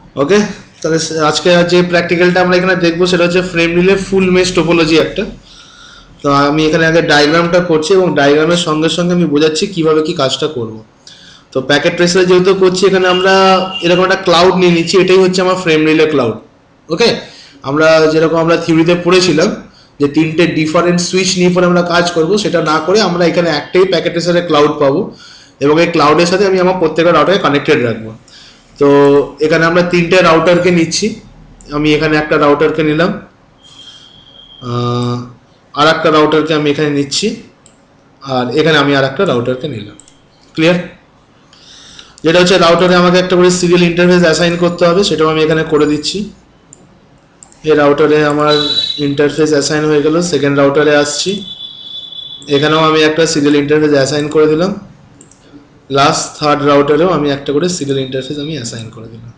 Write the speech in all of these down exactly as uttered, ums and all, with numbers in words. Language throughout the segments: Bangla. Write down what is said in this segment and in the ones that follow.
ওকে, তাহলে আজকে যে প্র্যাকটিক্যালটা আমরা এখানে দেখবো সেটা হচ্ছে frame relay full mesh topology একটা। তো আমি এখানে আগে ডায়াগ্রামটা করছি এবং ডায়াগ্রামের সঙ্গে সঙ্গে আমি বোঝাচ্ছি কিভাবে কি কাজটা করব। তো প্যাকেট ট্রেসার যেহেতু করছি, এখানে আমরা এরকম একটা ক্লাউড নিয়ে নিচ্ছি, এটাই হচ্ছে আমার ফ্রেম রিলে ক্লাউড। ওকে, আমরা যেরকম আমরা থিওরিতে পড়েছিলাম যে তিনটে ডিফারেন্ট সুইচ নিয়ে পরে আমরা কাজ করব, সেটা না করে আমরা এখানে একটাই প্যাকেট ট্রেসারের ক্লাউড পাবো এবং এই ক্লাউডের সাথে আমি আমার প্রত্যেকটা রাউটারকে কানেক্টেড রাখবো। তো এখানে আমরা তিনটে রাউটারকে নিচ্ছি, আমি এখানে একটা রাউটারকে নিলাম, আর একটা রাউটারকে আমি এখানে নিচ্ছি, আর এখানে আমি আর একটা রাউটারকে নিলাম। ক্লিয়ার? যেটা হচ্ছে রাউটারে আমাকে একটা করে সিরিয়াল ইন্টারফেস অ্যাসাইন করতে হবে, সেটাও আমি এখানে করে দিচ্ছি। এই রাউটারে আমার ইন্টারফেস অ্যাসাইন হয়ে গেল। সেকেন্ড রাউটারে আসছি, এখানেও আমি একটা সিরিয়াল ইন্টারফেস অ্যাসাইন করে দিলাম। লাস্ট থার্ড রাউটারেও আমি একটা করে সিরিয়াল ইন্টারফেস আমি অ্যাসাইন করে দিলাম।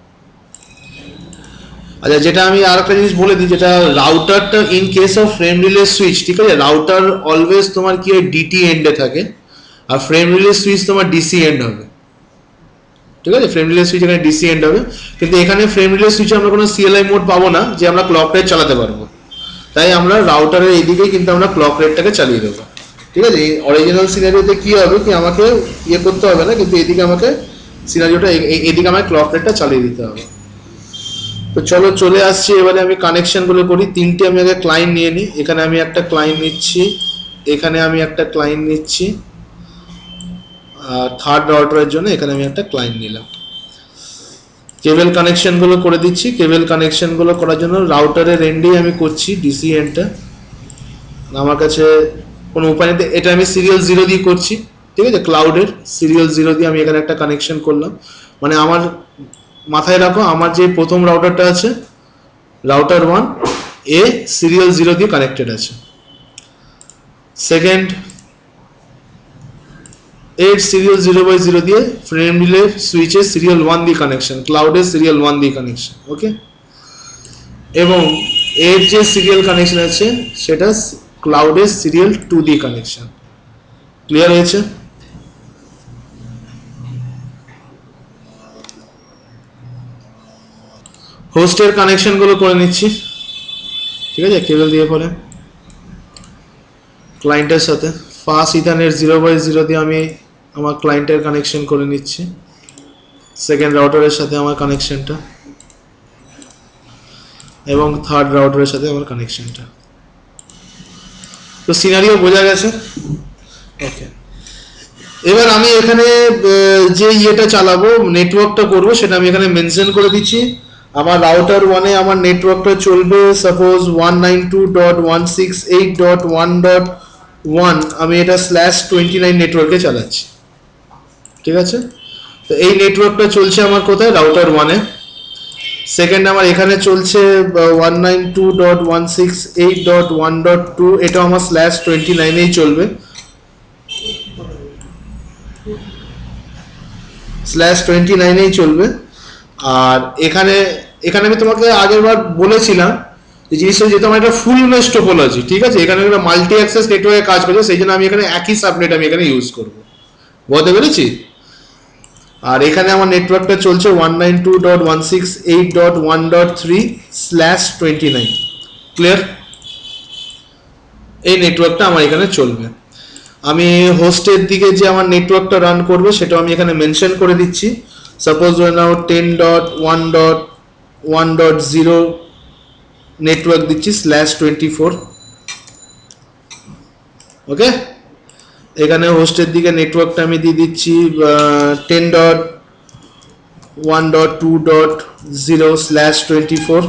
আচ্ছা, যেটা আমি আর একটা জিনিস বলে দিই, যেটা রাউটারটা in case of frame relay switch, ঠিক আছে, রাউটার অলওয়েজ তোমার কি হয় ডিটি এন্ডে থাকে, আর ফ্রেম রিলে সুইচ তোমার ডিসি এন্ড হবে। ঠিক আছে, ফ্রেম রিলে সুইচ এখানে ডিসি এন্ড হবে, কিন্তু এখানে ফ্রেম রিলে সুইচে আমরা কোনো সিএলআই মোড পাবো না যে আমরা ক্লক রেট চালাতে পারবো, তাই আমরা রাউটারের এইদিকেই কিন্তু আমরা ক্লক রেটটাকে চালিয়ে দেবো। ঠিক আছে, এই অরিজিনাল সিনারিওতে কি হবে কি আমাকে ইয়ে করতে হবে না, কিন্তু এদিকে আমাকে সিনারিওটা এদিকে আমাকে ক্লক রেটটা চালিয়ে দিতে হবে। তো চলো চলে আসছি, এবারে আমি কানেকশনগুলো করি। তিনটে আমি আগে ক্লায়েন্ট নিয়ে নিই, এখানে আমি একটা ক্লায়েন্ট নিচ্ছি, এখানে আমি একটা ক্লায়েন্ট নিচ্ছি, আর থার্ড রাউটারের জন্য এখানে আমি একটা ক্লায়েন্ট নিলাম। কেবল কানেকশনগুলো করে দিচ্ছি। কেবল কানেকশনগুলো করার জন্য রাউটারের এন্ডেই আমি করছি ডিসি এন্ডটা, আমার কাছে কোনো উপায় নেই, এটা আমি সিরিয়াল জিরো দিয়ে করছি। ঠিক আছে, ক্লাউডের সিরিয়াল জিরো দিয়ে আমি এখানে একটা কানেকশন করলাম। মানে আমার মাথায় রাখো, আমার যে প্রথম রাউটারটা আছে রাউটার ওয়ান এ সিরিয়াল জিরো দিয়ে কানেক্টেড আছে, সেকেন্ড এর সিরিয়াল জিরো বাই জিরো দিয়ে ফ্রেম রিলে সুইচের সিরিয়াল ওয়ান দিয়ে কানেকশন, ক্লাউডের সিরিয়াল ওয়ান দিয়ে কানেকশন। ওকে, এবং এর যে সিরিয়াল কানেকশন আছে সেটা ক্লাউডের সিরিয়াল টু দিয়ে কানেকশন। ক্লিয়ার হয়েছে? হোস্টের কানেকশনগুলো করে নিচ্ছি। ঠিক আছে, কেবল দিয়ে পরে ক্লায়েন্টের সাথে fast ethernet zero by zero দিয়ে আমি আমার ক্লায়েন্টের কানেকশন করে নিচ্ছি, সেকেন্ড রাউটারের সাথে আমার কানেকশনটা, এবং থার্ড রাউটারের সাথে আমার কানেকশনটা। তো সিনারিও বোঝা গেছে। ওকে, এবার আমি এখানে যে ইয়েটা চালাবো, নেটওয়ার্কটা করবো, সেটা আমি এখানে মেনশন করে দিচ্ছি। আমার রাউটার ওয়ানে আমার নেটওয়ার্কটা চলবে suppose one nine two dot one six eight dot one dot one, আমি এটা স্ল্যাশ টোয়েন্টি নাইন নেটওয়ার্কে চালাচ্ছি। ঠিক আছে, তো এই নেটওয়ার্কটা চলছে আমার কোথায়, রাউটার ওয়ানে। সেকেন্ড আমার এখানে চলছে one nine two dot one six eight dot one dot two, এটা আমার স্ল্যাশ টোয়েন্টি নাইনেই চলবে, স্ল্যাশ টোয়েন্টি নাইনেই চলবে। আর এখানে এখানে আমি তোমাকে আগের বার বলেছিলাম যে জিনিসটা যেহেতু আমার একটা ফুল মেশ টোপোলজি, ঠিক আছে, এখানে একটা মাল্টি অ্যাক্সেস নেটওয়ার্কে কাজ করছে, সেই জন্য আমি এখানে একই সাবনেট আমি এখানে ইউজ করবো। বুঝতে পেরেছি? আর এখানে আমার নেটওয়ার্কটা চলছে one nine two dot one six eight dot one dot three slash twenty nine. Clear? এই নেটওয়ার্কটা আমার এখানে চলবে। আমি হোস্টের দিকে যে আমার নেটওয়ার্কটা রান করবে সেটাও আমি এখানে মেনশন করে দিচ্ছি। Suppose now ten dot one dot one dot zero network দিচ্ছি স্ল্যাশ টোয়েন্টি ফোর। ওকে, এখানে হোস্টের দিকে নেটওয়ার্কটা আমি দিয়ে দিচ্ছি ten dot one dot two dot zero slash twenty four,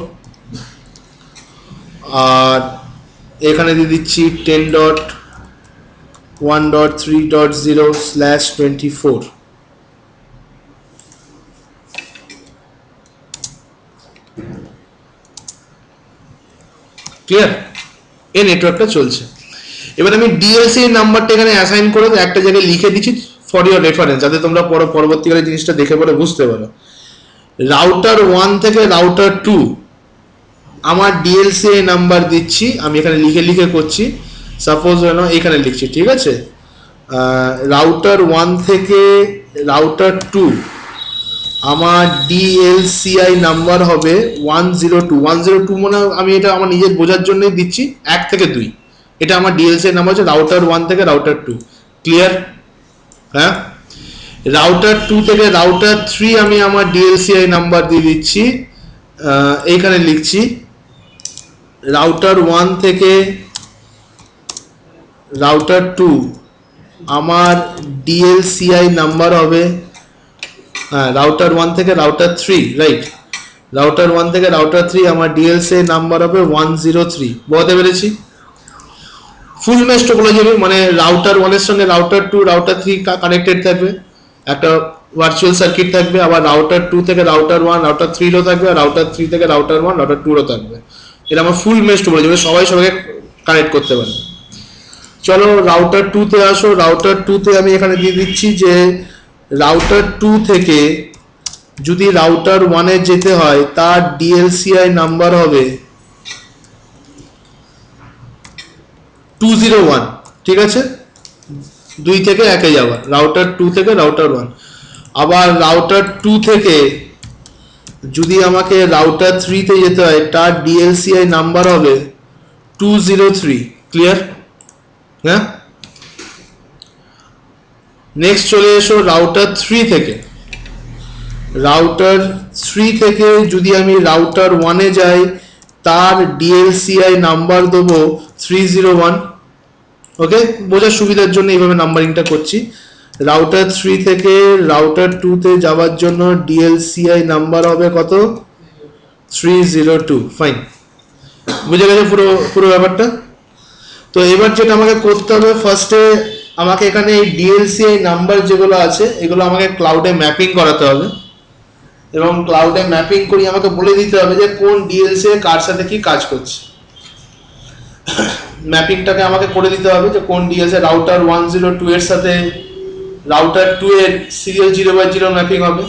আর এখানে দিয়ে দিচ্ছি ten dot one dot three dot zero slash twenty four. Clear? এই নেটওয়ার্কটা চলছে। এবার আমি ডিএলসি নাম্বারটা এখানে অ্যাসাইন করে একটা জায়গায় লিখে দিচ্ছি ফর ইউর রেফারেন্স, যাতে তোমরা পরবর্তীকালে জিনিসটা দেখে পরে বুঝতে পারো। রাউটার ওয়ান থেকে রাউটার টু আমার ডিএলসি নাম্বার দিচ্ছি, আমি এখানে লিখে লিখে করছি। সাপোজ এখানে লিখছি, ঠিক আছে, রাউটার ওয়ান থেকে রাউটার টু আমার ডিএলসিআই নাম্বার হবে one zero two one zero two মানে আমি এটা আমার নিজের বোঝার জন্যই দিচ্ছি এক থেকে দুই, এটা আমার ডিএলসিআই নাম্বার হচ্ছে রাউটার ওয়ান থেকে রাউটার টু। ক্লিয়ার? হ্যাঁ, রাউটার টু থেকে রাউটার থ্রি আমি আমার ডিএলসিআই নাম্বার দিয়ে দিচ্ছি, এইখানে লিখছি রাউটার ওয়ান থেকে রাউটার টু আমার ডিএলসিআই নাম্বার হবে, হ্যাঁ রাউটার ওয়ান থেকে router three, right, router one থেকে রাউটার থ্রি আমার ডিএলসিআই নাম্বার হবে ওয়ান জিরো থ্রি। বলতে পেরেছি? ফুল মেশ টোপোলজি মানে রাউটার ওয়ানের সঙ্গে router two router three connected থাকবে, একটা ভার্চুয়াল সার্কিট থাকবে, আবার রাউটার টু থেকে রাউটার ওয়ান রাউটার থ্রিরও থাকবে, আর রাউটার থ্রি থেকে রাউটার ওয়ান রাউটার টুরও থাকবে। এটা আমার ফুল মেশ টোপোলজি, সবাই সবাইকে কানেক্ট করতে পারবে। চলো রাউটার টু তে আসো। রাউটার টু তে আমি এখানে দিয়ে দিচ্ছি যে রাউটার টু থেকে যদি রাউটার ওয়ানে যেতে হয় তার ডিএলসিআই নাম্বার হবে টু জিরো ওয়ান। ঠিক আছে, দুই থেকে একে যাওয়া, রাউটার টু থেকে রাউটার ওয়ান। আবার রাউটার টু থেকে যদি আমাকে রাউটার থ্রি তে যেতে হয় তার ডিএলসিআই নাম্বার হবে টু জিরো থ্রি। ক্লিয়ার? হ্যাঁ, নেক্সট চলে এসো রাউটার থ্রি থেকে। রাউটার থ্রি থেকে যদি আমি রাউটার ওয়ানে যাই তার ডিএলসিআই নাম্বার দেবো থ্রি জিরো ওয়ান। ওকে, বোঝার সুবিধার জন্য এইভাবে নাম্বারিংটা করছি। রাউটার থ্রি থেকে রাউটার টু তে যাওয়ার জন্য ডিএলসিআই নাম্বার হবে কত? Three zero two. ফাইন, বুঝে গেছে পুরো পুরো ব্যাপারটা? তো এবার যেটা আমাকে করতে হবে, ফার্স্টে আমাকে এখানে এই ডিএলসিআই নাম্বার যেগুলো আছে এগুলো আমাকে ক্লাউডে ম্যাপিং করাতে হবে, এবং ক্লাউডে ম্যাপিং করি আমাকে বলে দিতে হবে যে কোন ডিএলসিআই কার সাথে কি কাজ করছে। ম্যাপিংটাকে আমাকে করে দিতে হবে যে কোন DLCI router one zero two এর সাথে রাউটার টু এর serial zero by zero mapping হবে,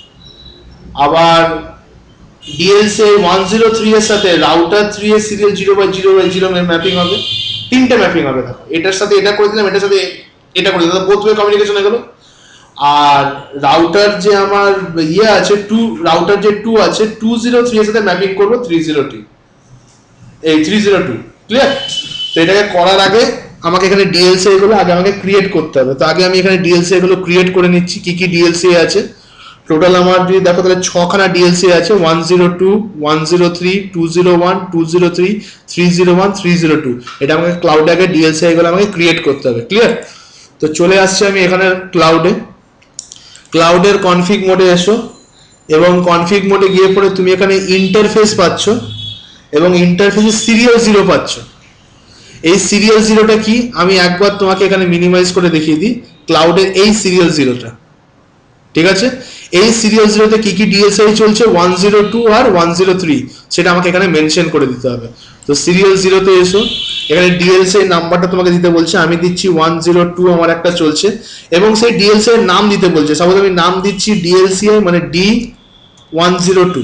আবার ডিএলসিআই ওয়ান জিরো থ্রি এর সাথে রাউটার থ্রি এর serial zero by zero by zero mapping হবে। তিনটে ম্যাপিং হবে, দেখো এটার সাথে এটা করে দিলাম, এটার সাথে এটা করে দিলাম, বোথ ওয়ে কমিউনিকেশন হয়ে গেল। আর রাউটার যে আমার ইয়ে আছে টু রাউটার যে টু আছে টু জিরো থ্রি এর সাথে ম্যাপিং করবো থ্রি জিরো টু, এই থ্রি জিরো টু। ক্লিয়ার? তো এটাকে করার আগে আমাকে এখানে ডিএলসিআই গুলো আগে আমাকে ক্রিয়েট করতে হবে। তো আগে আমি এখানে ডিএলসিআই গুলো ক্রিয়েট করে নিচ্ছি। কি কি ডিএলসিআই আছে টোটাল আমার যদি দেখো তাহলে ছখানা ডিএলসিআই আছে, one zero two, one zero three, two zero one, two zero three, three zero one, three zero two. এটা আমাকে ক্লাউডে আগে ডিএলসিআই গুলো আমাকে ক্রিয়েট করতে হবে। ক্লিয়ার? তো চলে আসছে আমি এখানে ক্লাউডে। ক্লাউডের কনফিগ মোডে এসো, এবং কনফিগ মোডে গিয়ে পরে তুমি এখানে ইন্টারফেস পাচ্ছ, এবং ইন্টারফেসে সিরিয়াল জিরো পাচ্ছ। এই সিরিয়াল জিরোটা কি আমি একবার তোমাকে এখানে মিনিমাইজ করে দেখিয়ে দিই। ক্লাউডের এই সিরিয়াল জিরোটা, ঠিক আছে, এই সিরিয়াল জিরোতে কি কি ডিএলসিআই চলছে ওয়ান জিরো টু আর ওয়ান জিরো থ্রি সেটা আমাকে এখানে মেনশন করে দিতে হবে। তো সিরিয়াল জিরোতে এসো, এখানে ডিএলসিআই নাম্বারটা তোমাকে দিতে বলছে, আমি দিচ্ছি ওয়ান জিরো টু আমার একটা চলছে, এবং সেই ডিএলসিআই নাম দিতে বলছে। সাপোজ আমি নাম দিচ্ছি ডিএলসিআই মানে ডি ওয়ান জিরো টু।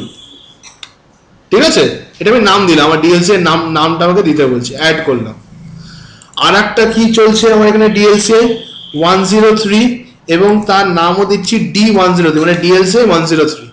ঠিক আছে, এটা আমি নাম দিলাম, আমার ডিএলসিআই নাম নামটা আমাকে দিতে বলছে, অ্যাড করলাম। আর একটা কি চলছে আমার এখানে ডিএলসিআই ওয়ান জিরো থ্রি, এবং তার নামও দিচ্ছি ডি ওয়ান জিরো থ্রি মানে ডিএলসিআই ওয়ান জিরো থ্রি।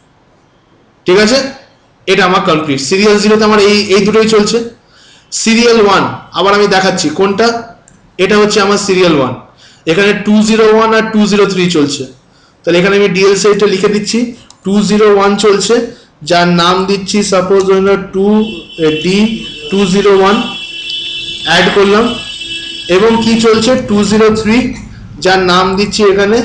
ঠিক আছে, এটা আমার কমপ্লিট। সিরিয়াল জিরোতে আমার এই এই দুটোই চলছে। সিরিয়াল ওয়ান আবার আমি দেখাচ্ছি কোনটা, এটা হচ্ছে আমার সিরিয়াল ওয়ান। এখানে টু জিরো ওয়ান আর টু জিরো থ্রি চলছে, তাহলে এখানে আমি ডিএলসিআইটা লিখে দিচ্ছি। টু জিরো ওয়ান চলছে, যার নাম দিচ্ছি সাপোজ হলো two D two zero one, add করলাম। এবং কি চলছে টু জিরো থ্রি, যার নাম দিচ্ছি এখানে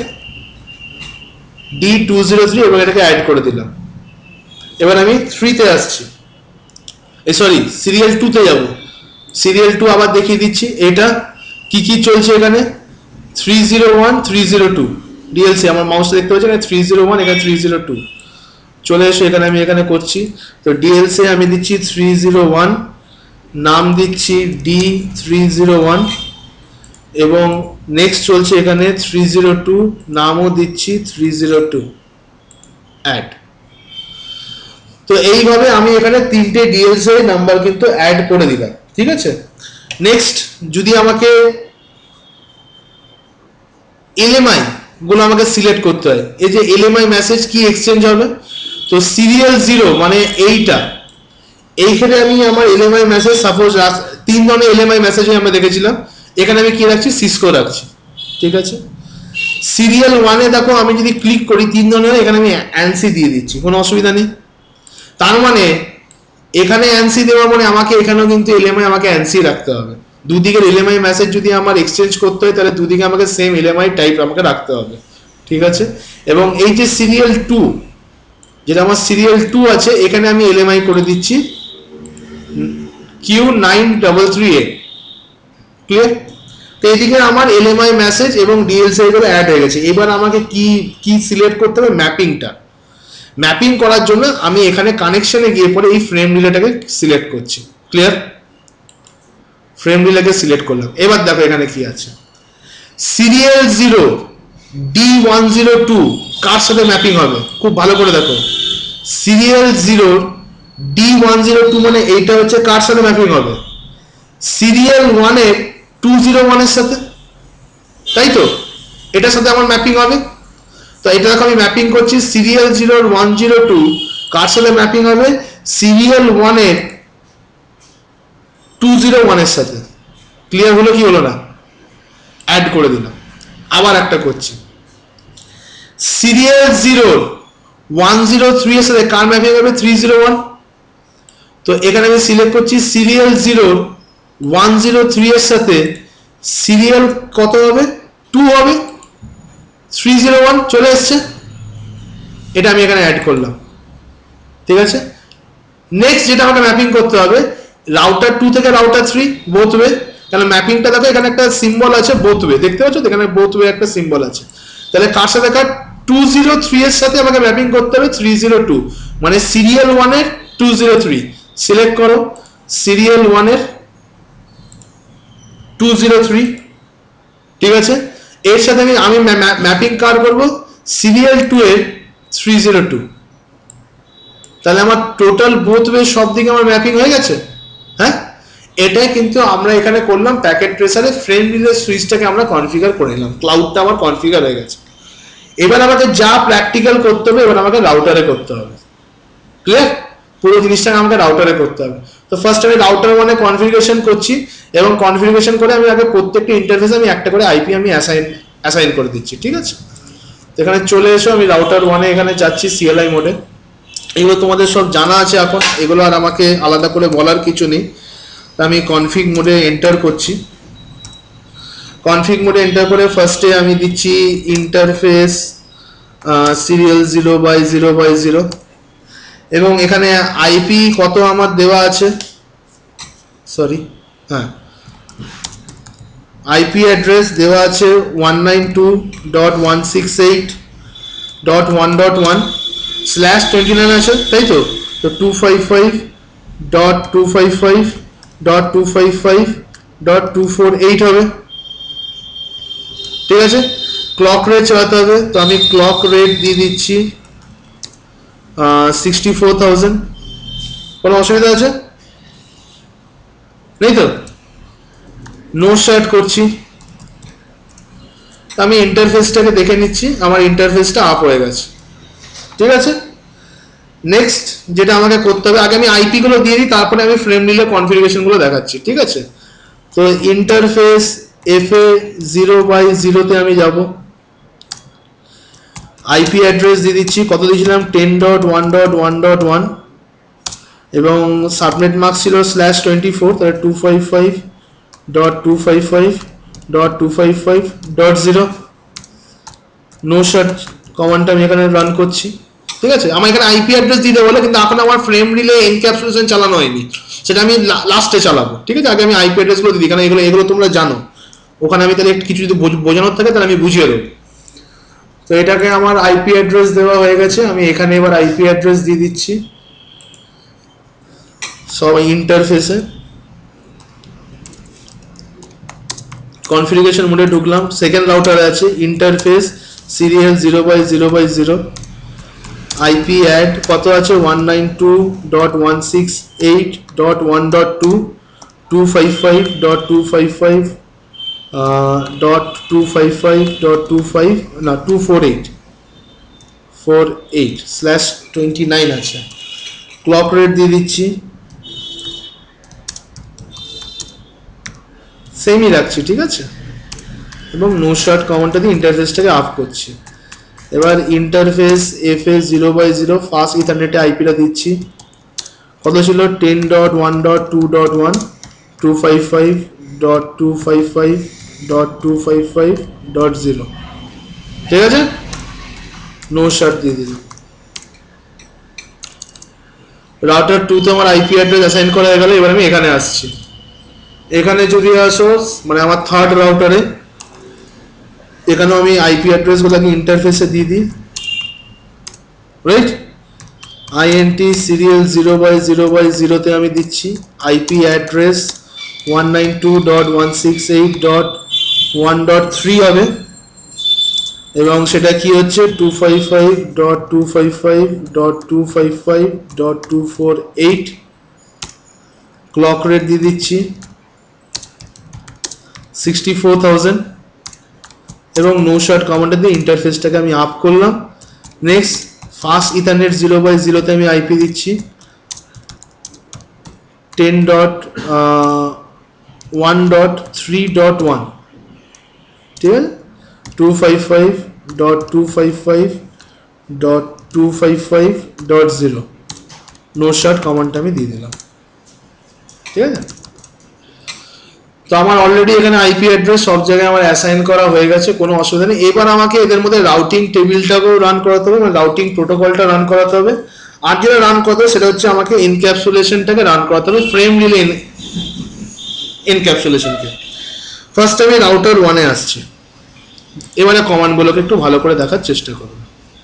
ডি টু জিরো থ্রি, এবং এটাকে অ্যাড করে দিলাম। এবার আমি থ্রিতে আসছি, এই সরি সিরিয়াল টুতে যাব। সিরিয়াল টু আবার দেখিয়ে দিচ্ছি এটা কি কি চলছে। এখানে three zero one, three zero two DLC, আমার মাউসটা দেখতে পাচ্ছি এখানে থ্রি জিরো ওয়ান, এখানে থ্রি জিরো টু। চলে এসে এখানে আমি এখানে করছি। তো ডিএলসি আমি দিচ্ছি থ্রি জিরো ওয়ান, নাম দিচ্ছি ডি থ্রি জিরো ওয়ান, এবং নেক্সট চলছে এখানে থ্রি জিরো টু, নামও দিচ্ছি থ্রি জিরো টু, অ্যাড। তো এইভাবে আমি এখানে তিনটে ডিএলসিআই নাম্বার কিন্তু অ্যাড করে দিলাম। ঠিক আছে, নেক্সট যদি আমাকে এলএমআই গুলো আমাকে সিলেক্ট করতে হয়। এই যে এলএমআই মেসেজ কি এক্সচেঞ্জ হবে, তো সিরিয়াল জিরো মানে এইটা, এইখানে আমি আমার এলএমআই মেসেজ সাপোজ তিন ধরনের এলএমআই মেসেজ আমরা দেখেছিলাম, এখানে আমি কি রাখছি, সিসকো রাখছি, ঠিক আছে। সিরিয়াল ওয়ানে দেখো আমি যদি ক্লিক করি তিন ধরনের, এখানে আমি অ্যানসি দিয়ে দিচ্ছি, কোনো অসুবিধা নেই। তার মানে এখানে অ্যানসি দেওয়ার মানে আমাকে এখানেও কিন্তু এলএমআই আমাকে অ্যানসি রাখতে হবে। দুদিকের এলএমআই মেসেজ যদি আমার এক্সচেঞ্জ করতে হয় তাহলে দুদিকে আমাকে সেম এলএমআই টাইপ আমাকে রাখতে হবে, ঠিক আছে। এবং এই যে সিরিয়াল টু, যেটা আমার সিরিয়াল টু আছে, এখানে আমি এলএমআই করে দিচ্ছি Q nine double three A, clear. তো এইদিকে আমার এলএমআই মেসেজ এবং ডিএলসি গুলো অ্যাড হয়ে গেছে। এবার আমাকে কি কি সিলেক্ট করতে হবে, ম্যাপিংটা। ম্যাপিং করার জন্য আমি এখানে কানেকশনে গিয়ে পরে এই ফ্রেম রিলেটাকে সিলেক্ট করছি, ক্লিয়ার। ফ্রেম রিলেকে সিলেক্ট করলাম। এবার দেখো এখানে কি আছে, serial zero D one zero two কার সাথে ম্যাপিং হবে, খুব ভালো করে দেখো। Serial zero D one zero two মানে এইটা হচ্ছে কার সাথে ম্যাপিং হবে, সিরিয়াল ওয়ানের টু জিরো ওয়ানের সাথে, তাই তো, এটার সাথে আমার ম্যাপিং হবে। তো এটা দেখো আমি ম্যাপিং করছি, serial zero one zero two কার সাথে ম্যাপিং হবে, সিরিয়াল ওয়ানের টু জিরো ওয়ানের সাথে। ক্লিয়ার হলো কি হলো না, অ্যাড করে দিলাম। আবার একটা করছি, serial zero one zero three এর সাথে কার ম্যাপিং হবে, থ্রি জিরো ওয়ান। তো এখানে আমি সিলেক্ট করছি serial zero one zero three এর সাথে সিরিয়াল কত হবে, টু হবে, থ্রি জিরো ওয়ান চলে এসছে, এটা আমি এখানে অ্যাড করলাম, ঠিক আছে। নেক্সট যেটা আমাকে ম্যাপিং করতে হবে, রাউটার টু থেকে রাউটার থ্রি বোথ ওয়ে, কারণ ম্যাপিংটা দেখো এখানে একটা সিম্বল আছে বোথ ওয়ে, দেখতে পাচ্ছ এখানে বোথ ওয়ে একটা সিম্বল আছে। তাহলে কার সাথে কার, টু জিরো থ্রি এর সাথে আমাকে ম্যাপিং করতে হবে থ্রি জিরো টু, মানে সিরিয়াল ওয়ানের টু জিরো থ্রি। সিলেক্ট করো সিরিয়াল ওয়ানের টু জিরো থ্রি, ঠিক আছে। এর সাথে আমি আমি ম্যাপিং কার করব, সিরিয়াল টু এর থ্রি জিরো টু। তাহলে আমার টোটাল বোথ ওয়ে সব দিকে আমার ম্যাপিং হয়ে গেছে। হ্যাঁ, এটাই কিন্তু আমরা এখানে করলাম, প্যাকেট ট্রেসারে ফ্রেম রিলে সুইচটাকে আমরা কনফিগার করে নিলাম, ক্লাউডটা আমার কনফিগার হয়ে গেছে। এবার আমাকে যা প্র্যাকটিক্যাল করতে হবে এবার আমাকে রাউটারে করতে হবে, ক্লিয়ার। পুরো জিনিসটাকে আমাকে রাউটারে করতে হবে। তো ফার্স্ট আমি রাউটার মানে কনফিগারেশন করছি, এবং কনফিগারেশন করে আমি আগে প্রত্যেকটা ইন্টারফেসে আমি একটা করে আইপি আমি অ্যাসাইন অ্যাসাইন করে দিচ্ছি, ঠিক আছে। তো এখানে চলে এসো, আমি রাউটার ওয়ানে এখানে যাচ্ছি সিএলআই মোডে। এগুলো তোমাদের সব জানা আছে এখন, এগুলো আর আমাকে আলাদা করে বলার কিছু নেই। আমি কনফিগ মোডে এন্টার করছি। কনফিগ মোডে এন্টার করে ফার্স্টে আমি দিচ্ছি interface serial zero by zero by zero, এবং এখানে আইপি কত আমার দেওয়া আছে, সরি হ্যাঁ, আইপি অ্যাড্রেস দেওয়া আছে one nine two dot one six eight dot one dot one slash twenty nine আছে, তাই তো। তো two five five dot two five five dot two five five dot two four eight হবে, ঠিক আছে। ক্লক রেট চালাতে হবে, তো আমি ক্লক রেট দিয়ে দিচ্ছি সিক্সটি ফোর থাউজেন্ড। কোনো অসুবিধা আছে নেই তো, নো স্টার্ট করছি। আমি ইন্টারফেসটাকে দেখে নিচ্ছি, আমার ইন্টারফেসটা আপ হয়ে গেছে, ঠিক আছে। নেক্সট যেটা আমাকে করতে হবে, আগে আমি আইপি গুলো দিয়ে দিই, তারপরে আমি ফ্রেম রিলে কনফিগারেশন গুলো দেখাচ্ছি, ঠিক আছে। তো interface F A zero by জিরোতে আমি যাব, আইপি অ্যাড্রেস দিয়ে দিচ্ছি, কত দিয়েছিলাম, ten dot one dot one dot one, এবং সাবনেট মার্ক ছিল স্ল্যাশ টোয়েন্টি ফোর, তাহলে two five five dot two five five dot two five five dot zero. No shut কমান্ডটা আমি এখানে রান করছি, ঠিক আছে। আমার এখানে আইপি অ্যাড্রেস দিতে বলে, কিন্তু এখন আমার ফ্রেম রিলে এনক্যাপসুলেশন চালানো হয়নি, সেটা আমি লাস্টে চালাবো, ঠিক আছে। আগে আমি আইপি অ্যাড্রেসগুলো দিই, কারণ এগুলো এগুলো তোমরা জানো, ওখানে আমি তাহলে কিছু যদি বোঝানোর থাকে তাহলে আমি বুঝিয়ে দেবো। তো এটাকে আমার আইপি অ্যাড্রেস দেওয়া হয়ে গেছে, আমি এখানে এবার আইপি অ্যাড্রেস দিয়ে দিচ্ছি সব ইন্টারফেসে। কনফিগারেশন মোডে ঢুকলাম, সেকেন্ড রাউটারে আছে interface serial zero by zero by zero, IP add কত আছে one nine two dot one six eight dot one dot two two five five dot two five five dot two five five dot two five না two four eight four eight slash twenty nine আছে। ক্লক রেট দিয়ে দিচ্ছি, সেমই রাখছি, ঠিক আছে। এবং নো শর্ট কমান্ডটা দিয়ে ইন্টারফেসটাকে আপ করছি। এবার interface F S zero by zero fast ইথারনেটে আইপিটা দিচ্ছি। কত ছিল? Ten dot one dot two dot one two five five dot two five five dot two five five dot zero, ঠিক আছে। নো শর্ট দিয়ে দিলাম। রাউটার টু তে আমার আইপি অ্যাড্রেস অ্যাসাইন করা হয়ে গেল। এবার আমি এখানে আসছি। এখানে যদি আসো মানে আমার থার্ড রাউটারে, এখানেও আমি আইপি অ্যাড্রেসগুলোকে ইন্টারফেসে দিয়ে দিই, right. INT serial zero by zero by জিরোতে আমি দিচ্ছি IP address one nine two dot one six eight dot one dot three হবে, এবং সেটা কি হচ্ছে two five five dot two five five dot two five five dot two four eight. Clock rate দিয়ে দিচ্ছি সিক্সটি ফোর থাউজেন্ড, এবং নো শর্ট কমান্ডে দিয়ে ইন্টারফেসটাকে আমি আপ করলাম। Next fast ethernet zero by জিরোতে আমি আইপি দিচ্ছি ten dot one dot three dot one, ঠিক আছে। Two five five dot two five five dot two five five dot zero, no short কমান্ডটা আমি দিয়ে দিলাম, ঠিক আছে। তো আমার অলরেডি এখানে আইপি অ্যাড্রেস সব জায়গায় আমার অ্যাসাইন করা হয়ে গেছে, কোনো অসুবিধা নেই। এবার আমাকে এদের মধ্যে রাউটিং টেবিলটাকেও রান করাতে হবে, মানে রাউটিং প্রোটোকলটা রান করাতে হবে। আর যেটা রান করতে হবে সেটা হচ্ছে আমাকে এনক্যাপসুলেশনটাকে রান করাতে হবে, ফ্রেম রিলে এনক্যাপসুলেশনকে। ফার্স্ট আমি রাউটার ওয়ানে আসছি। এবারে কমান্ডগুলোকে একটু ভালো করে দেখার চেষ্টা করব।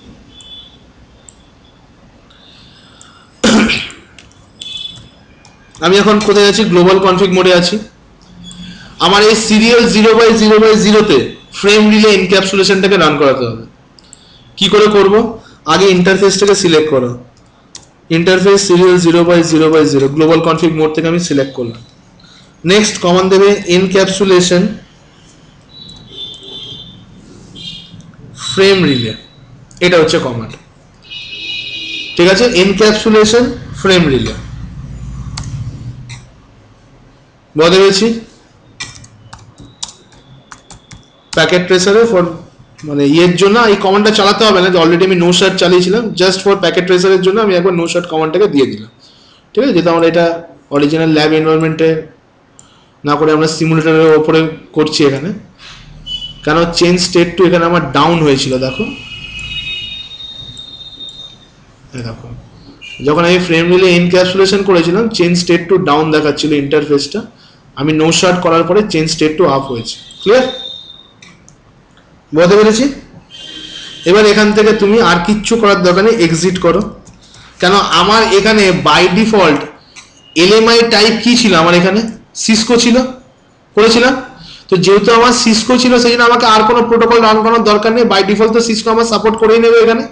আমি এখন কোথায় আছি? গ্লোবাল কনফিগ মোডে আছি। আমার এই serial zero by zero by জিরোতে ফ্রেম রিলে এনক্যাপসুলেশনটাকে রান করাতে হবে। কি করে করব? আগে ইন্টারফেসটাকে সিলেক্ট করো। Interface serial zero by zero by zero global config mode থেকে আমি সিলেক্ট করলাম। নেক্সট কমান্ড দেবে এনক্যাপসুলেশন ফ্রেম রিলে, এটা হচ্ছে কমান্ড, ঠিক আছে। এনক্যাপসুলেশন ফ্রেম রিলে বলে দিয়েছি। প্যাকেট ট্রেসারে ফর মানে ইয়ের জন্য এই কমান্ডটা চালাতে হবে না, যে অলরেডি আমি নো শর্ট চালিয়েছিলাম, জাস্ট ফর প্যাকেট ট্রেসারের জন্য আমি একবার নো শর্ট কমান্ডটাকে দিয়ে দিলাম, ঠিক আছে। যেহেতু আমরা এটা অরিজিনাল ল্যাব এনভায়রনমেন্টে না করে আমরা সিমুলেটরের ওপরে করছি এখানে, কেন চেঞ্জ স্টেট টু এখানে আমার ডাউন হয়েছিল, দেখো দেখো যখন আমি ফ্রেম রিলে এনক্যাপসুলেশন করেছিলাম চেঞ্জ স্টেট টু ডাউন দেখাচ্ছিল ইন্টারফেসটা, আমি নো শর্ট করার পরে চেঞ্জ স্টেট টু আপ হয়েছে। ক্লিয়ার? বুঝতে পেরেছি? এবার এখান থেকে তুমি আর কিচ্ছু করার দরকার নেই, এক্সিট করো। কেন আমার এখানে বাই ডিফল্ট এলএমআই টাইপ কি ছিল? আমার এখানে সিসকো ছিল, করেছিলাম। তো যেহেতু আমার সিসকো ছিল সেই জন্য আমাকে আর কোনো প্রোটোকল রান করার দরকার নেই, বাই ডিফল্ট তো সিসকো আমার সাপোর্ট করেই নেবে এখানে।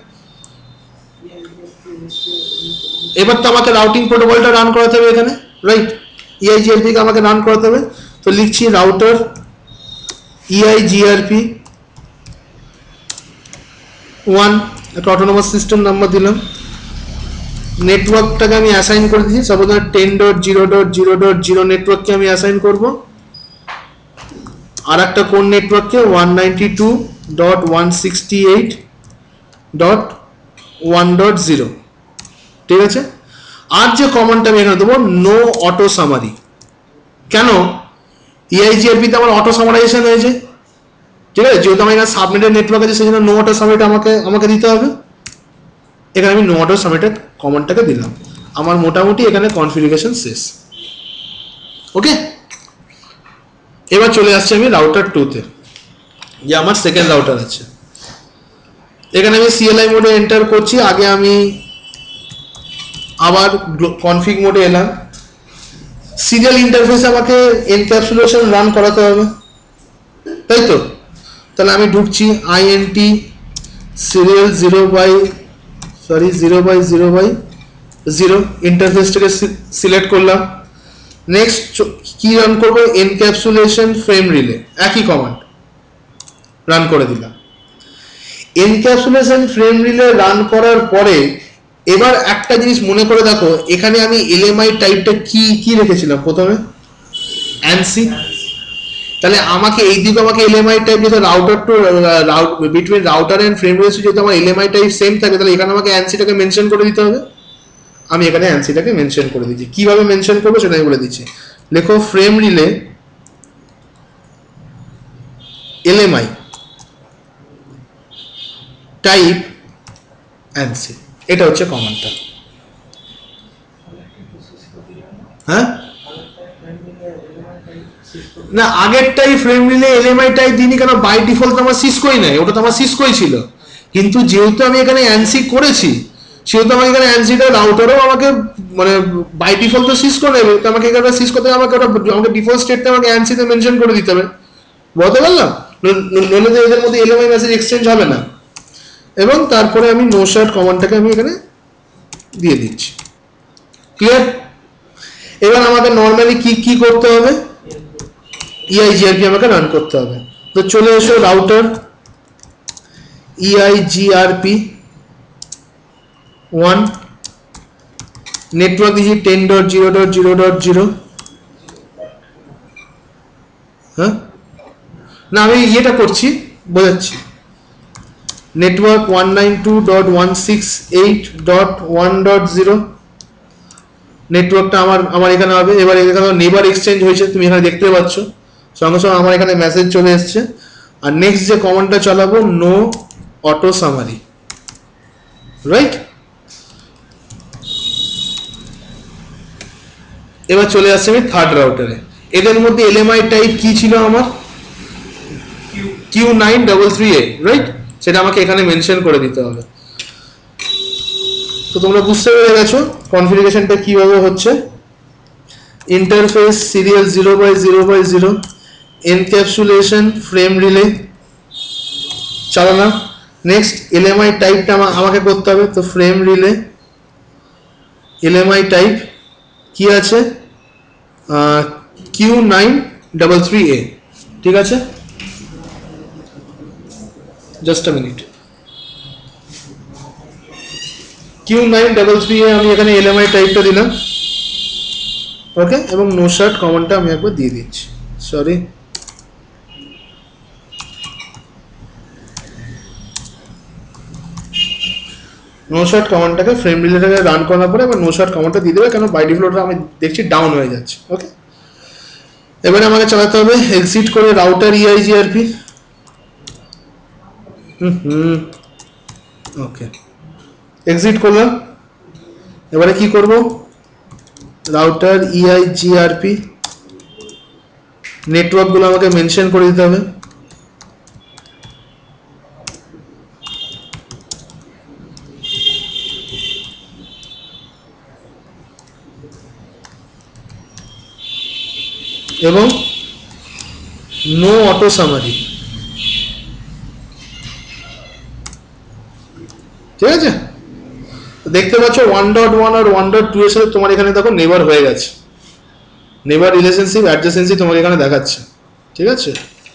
এবার তো আমাকে রাউটিং প্রোটোকলটা রান করাতে হবে এখানে, রাইট। ইআইজিআরপি কে আমাকে রান করাতে হবে, তো লিখছি রাউটার ইআইজিআরপি ওয়ান, একটা অটোনোমাস সিস্টেম নাম্বার দিলাম। নেটওয়ার্কটাকে আমি অ্যাসাইন করে দিচ্ছি, suppose ten dot zero dot zero dot zero নেটওয়ার্ককে আমি অ্যাসাইন করব। আর একটা কোন নেটওয়ার্ককে one ninety two dot one sixty eight dot one dot zero, ঠিক আছে। আর যে কমান্ডটা আমি এখানে দেবো নো অটো সামারি। কেন? ইআইজিআরপিতে আমার অটো সামারাইজেশন হয়েছে, ঠিক আছে। যেহেতু আমার এখানে সাবনেটের নেটওয়ার্ক আছে সেই জন্য নো অটো সাবমিট আমাকে আমাকে দিতে হবে। এখানে আমি নো অটো সাবমিটের কমান্ডটাকে দিলাম। আমার মোটামুটি এখানে কনফিগারেশন শেষ। ওকে, এবার চলে আসছি আমি রাউটার টুতে, যে আমার সেকেন্ড রাউটার আছে। এখানে আমি সিএলআই মোডে এন্টার করছি। আগে আমি আবার কনফিগ মোডে এলাম। সিরিয়াল ইন্টারফেসে আমাকে এনক্যাপসুলেশন রান করাতে হবে, তাই তো। তাহলে আমি ঢুকছি INT serial zero by sorry zero by zero by zero ইন্টারফেসটাকে সিলেক্ট করলাম। নেক্সট কি রান করবো, এনক্যাপসুলেশন ফ্রেম রিলে, একই কমান্ড রান করে দিলাম। এনক্যাপসুলেশন ফ্রেম রিলে রান করার পরে এবার একটা জিনিস মনে করে দেখো, এখানে আমি এলএমআই টাইপটা কি কি রেখেছিলাম প্রথমে, অ্যানসি। তাহলে আমাকে এই দিকে আমাকে এলএমআই টাইপ যেটা router to between router and frame relay যেহেতু আমার এলএমআই টাইপ সেম থাকে, তাহলে এখানে আমাকে অ্যানসিটাকে মেনশন করে দিতে হবে। আমি এখানে অ্যানসিটাকে মেনশন করে দিচ্ছি। কিভাবে মেনশন করবো সেটা আমি বলে দিচ্ছি। লেখো frame relay LMI type ANSI, এটা হচ্ছে কমান্ডটা। হ্যাঁ না, আগেরটাই ফ্রেম রিলে এলএমআই টাইপ দিইনি, কেন বাই ডিফল্ট আমার সিসকোই নাই, ওটা তো আমার সিসকোই ছিল। কিন্তু যেহেতু আমি এখানে অ্যানসি করেছি সেহেতু আমাকে এখানে অ্যানসিটা রাউটারও আমাকে মানে বাই ডিফল্ট তো সিসকো নেবে, তো আমাকে এখানে সিসকোতে আমাকে ওটা আমাকে ডিফল্ট স্টেটটা আমাকে অ্যানসিতে মেনশন করে দিতে হবে। বলতে পারলাম, নইলে তো এদের মধ্যে এলএমআই মেসেজ এক্সচেঞ্জ হবে না। এবং তারপরে আমি নো শার্ট কমান্ডটাকে আমি এখানে দিয়ে দিচ্ছি। ক্লিয়ার? এবার আমাকে নর্মালি কি কি করতে হবে, ইআইজিআরপি আমাকে রান করতে হবে। তো চলে এসো রাউটার ইআইজিআরপি ওয়ান, নেটওয়ার্ক দিয়েছি ten dot zero dot zero dot zero. হ্যাঁ না, আমি ইয়েটা করছি বোঝাচ্ছি, network one nine two dot one six eight dot one dot zero নেটওয়ার্কটা আমার আমার এখানে হবে। এবার এখানে নেবার এক্সচেঞ্জ হয়েছে, তুমি এখানে দেখতে পাচ্ছ, সঙ্গে সঙ্গে আমার এখানে মেসেজ চলে এসছে। আর নেক্সট যে কমান্ডটা চালাবো, নো অটো সামারি, রাইট? এবার চলে আসছে আমি থার্ড রাউটারে। এদের মধ্যে এলএমআই টাইপ কি ছিল আমার, Q nine double three A, right? সেটা আমাকে এখানে মেনশন করে দিতে হবে। তো তোমরা বুঝতে পেরে গেছো কনফিগারেশনটা কিভাবে হচ্ছে। Interface serial zero by zero by zero, encapsulation frame relay চালানো। নেক্সট এলএমআই টাইপটা আমাকে করতে হবে, তো ফ্রেম রিলে এলএমআই টাইপ কি আছে, Q nine double three A, ঠিক আছে? Just a minute, Q nine double three A আমি এখানে এলএমআই টাইপটা দিলাম, ওকে? এবং নো শার্ট কমান্ডটা আমি একবার দিয়ে দিচ্ছি, সরি নো শার্ট কমান্ডটাকে ফ্রেম রিলেটাকে রান করার পরে এবার নো শার্ট কমান্ডটা দিয়ে দেবে, কেন বাই ডিফল্টটা আমি দেখছি ডাউন হয়ে যাচ্ছে, ওকে? এবারে আমাকে চালাতে হবে এক্সিট করে রাউটার ইআইজিআরপি, হুম হুম ওকে, এক্সিট করলাম। এবারে কি করব, রাউটার ইআইজিআরপি নেটওয়ার্কগুলো আমাকে মেনশন করে দিতে হবে। এবং নো অটো সামারি, ঠিক আছে? দেখতে পাচ্ছ ওয়ান ডট ওয়ান আর ওয়ান ডট টু এর সাথে তোমার এখানে দেখো নেবার হয়ে গেছে, নেবার রিলেশনশিপ অ্যাডজেসেন্সি তোমার এখানে দেখাচ্ছে, ঠিক আছে?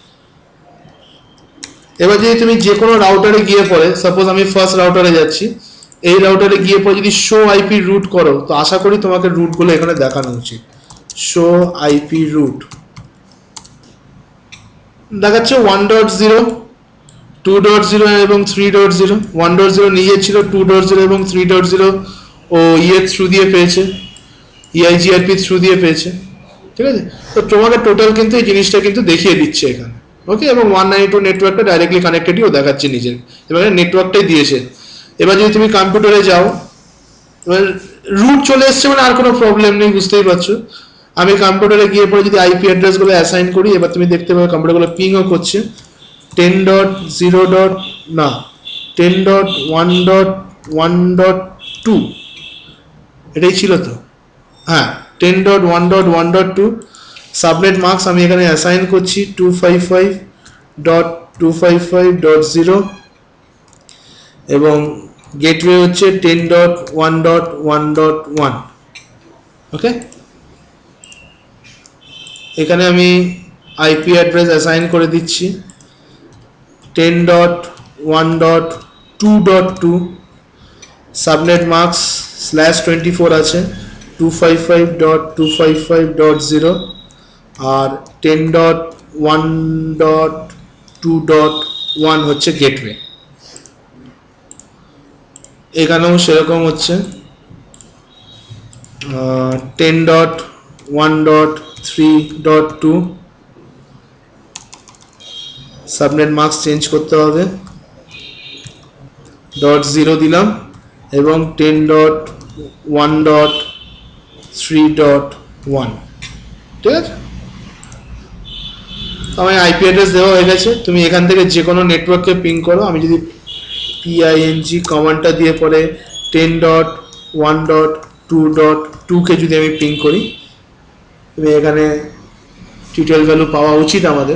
এবার যদি তুমি যে কোনো রাউটারে গিয়ে পরে, সাপোজ আমি ফার্স্ট রাউটারে যাচ্ছি, এই রাউটারে গিয়ে পরে যদি শো আইপি রুট করো, তো আশা করি তোমাকে রুটগুলো এখানে দেখানো উচিত। শো আইপি রুট দেখাচ্ছে one dot zero, two dot zero এবং three dot zero. One dot zero নিজের ছিল, টু ডট জিরো এবং থ্রি ডট জিরো ও ইয়ের থ্রু দিয়ে পেয়েছে, ইআইজিআরপি থ্রু দিয়ে পেয়েছে, ঠিক আছে? তো তোমাকে টোটাল কিন্তু এই জিনিসটা কিন্তু দেখিয়ে দিচ্ছে এখানে, ওকে? এবং ওয়ান নাইনটি টু নেটওয়ার্কটা ডাইরেক্টলি কানেক্টেডও দেখাচ্ছে নিজের, এবারে নেটওয়ার্কটাই দিয়েছে। এবার যদি তুমি কম্পিউটারে যাও, এবার রুট চলে এসছে মানে আর কোনো প্রবলেম নেই, বুঝতেই পারছো। আমি কম্পিউটারে গিয়ে পরে যদি আইপি অ্যাড্রেসগুলো অ্যাসাইন করি, এবার তুমি দেখতে পাবে কম্পিউটারগুলো পিংও করছে টেন ডট জিরো ডট না ten dot one dot one dot two, এটাই ছিল তো, হ্যাঁ ten dot one dot one dot two. Subnet marks আমি এখানে অ্যাসাইন করছি two five five dot two five five dot zero এবং গেটওয়ে হচ্ছে ten dot one dot one dot one, okay? এখানে আমি আইপি অ্যাড্রেস অ্যাসাইন করে দিচ্ছি ten dot one dot two dot two, subnet marks slash twenty four আছে, two five five dot two five five dot zero, আর ten dot one dot two dot one হচ্ছে গেটওয়ে। এখানেও সেরকম হচ্ছে ten dot one dot three dot two, subnet marks change করতে হবে, ডট জিরো দিলাম, এবং ten dot one dot three dot one. ঠিক আছে, আমার আইপি অ্যাড্রেস দেওয়া হয়ে গেছে। তুমি এখান থেকে যে কোনো নেটওয়ার্ককে পিং করো। আমি যদি পিআইএনজি কমান্ডটা দিয়ে পরে ten dot one dot two dot টুকে যদি আমি পিং করি, তুমি এখানে টিটেল ভ্যালু পাওয়া উচিত আমাদের।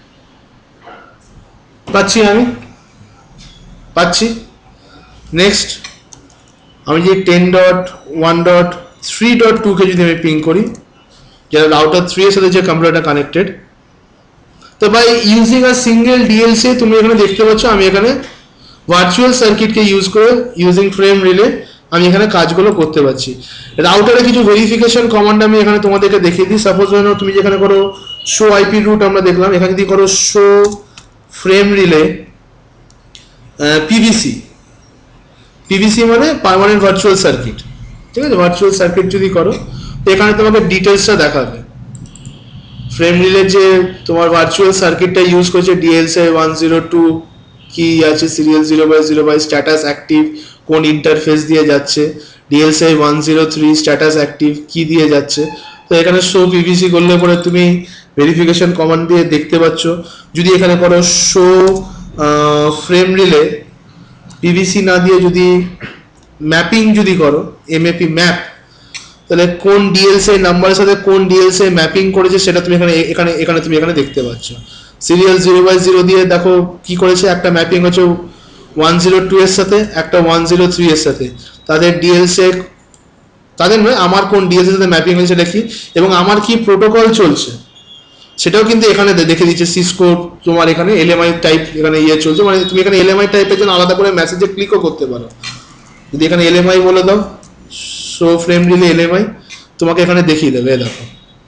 পাচ্ছি, আমি পাচ্ছি। নেক্সট আমি যদি ten dot one dot three dot টুকে যদি আমি পিং করি, যেটা রাউটার থ্রি এর সাথে যে কম্পিউটারটা কানেক্টেড, তো by using a single DLC তুমি এখানে দেখতে পাচ্ছ আমি এখানে ভার্চুয়াল সার্কিটকে ইউজ করে ইউজিং ফ্রেম রিলে আমি এখানে কাজগুলো করতে পারছি। রাউটারে কিছু ভেরিফিকেশন কমান্ড আমি এখানে তোমাদেরকে দেখিয়ে দিই। সাপোজ ধরো তুমি যেখানে করো শো আইপি রুট আমরা দেখলাম, এখানে যদি করো show frame relay PVC, PVC মানে পার্মানেন্ট ভার্চুয়াল সার্কিট। ঠিক আছে, ভার্চুয়াল সার্কিট যদি করো তো এখানে তোমাকে ডিটেলসটা দেখাবে। ফ্রেম রিলে যে তোমার ভার্চুয়াল সার্কিটটা ইউজ করছে ডিএলসি ওয়ান জিরো টু, কি আছে serial zero by zero by status active, কোন ইন্টারফেস দিয়ে যাচ্ছে, DLC one zero three status active কি দিয়ে যাচ্ছে। তো এখানে শো পিভিসি করলে পরে তুমি ভেরিফিকেশন কমান্ড দিয়ে দেখতে পাচ্ছ। যদি এখানে করো শো ফ্রেম রিলে পিভিসি না দিয়ে যদি ম্যাপিং যদি করো এমএপি ম্যাপ, তাহলে কোন ডিএলসি নাম্বারের সাথে কোন ডিএলসি ম্যাপিং করেছে সেটা তুমি এখানে এখানে এখানে তুমি এখানে দেখতে পাচ্ছ। সিরিয়াল জিরো বাই জিরো দিয়ে দেখো কি করেছে, একটা ম্যাপিং হচ্ছে ওয়ান জিরো টু এর সাথে, একটা ওয়ান জিরো থ্রি এর সাথে। তাদের ডিএলসি, তাদের নয়, আমার কোন ডিএলসির সাথে ম্যাপিং হয়েছে সেটা কি, এবং আমার কি প্রোটোকল চলছে সেটাও কিন্তু এখানে দেখে দিচ্ছে। সিসকো তোমার এখানে এলএমআই টাইপ এখানে ইয়ে চলছে, মানে তুমি এখানে এলএমআই টাইপের জন্য আলাদা করে মেসেজে ক্লিকও করতে পারো। যদি এখানে এলএমআই বলে দাও, শো ফ্রেম রিলে এলএমআই, তোমাকে এখানে দেখিয়ে দেবে। দেখো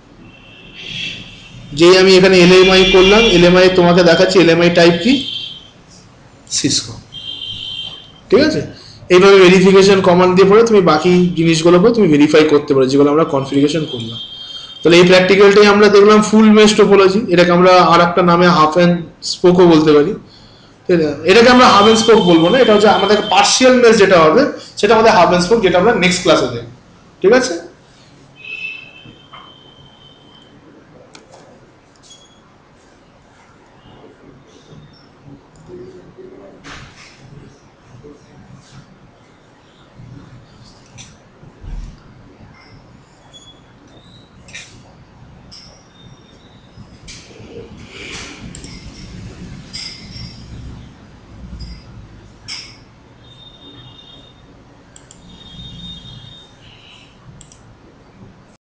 যেই আমি এখানে এলএমআই করলাম, এলএমআই তোমাকে দেখাচ্ছি এলএমআই টাইপ কি, সিসকো। ঠিক আছে, এইভাবে ভেরিফিকেশন কমান্ড দিয়ে পরে তুমি বাকি জিনিসগুলো পরে তুমি ভেরিফাই করতে পারো যেগুলো আমরা কনফিগারেশন করলাম। তাহলে এই প্র্যাকটিক্যালটাই আমরা দেখলাম ফুল মেশ টোপোলজি। এটাকে আমরা আর একটা নামে হাফ অ্যান্ড স্পোকও বলতে পারি। ঠিক আছে, এটাকে আমরা হাফ অ্যান্ড স্পোক বলবো না, এটা হচ্ছে আমাদের পার্শিয়াল মেশ যেটা হবে সেটা আমাদের হাফ অ্যান্ড স্পোক, যেটা আমরা নেক্সট ক্লাসে দেখব। ঠিক আছে।